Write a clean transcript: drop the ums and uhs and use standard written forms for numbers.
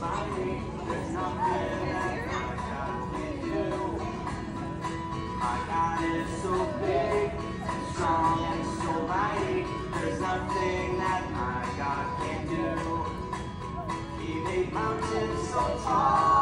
mighty. There's nothing that my God can do. My God is so big, strong, and so mighty. There's nothing that my God can do. He made mountains so tall.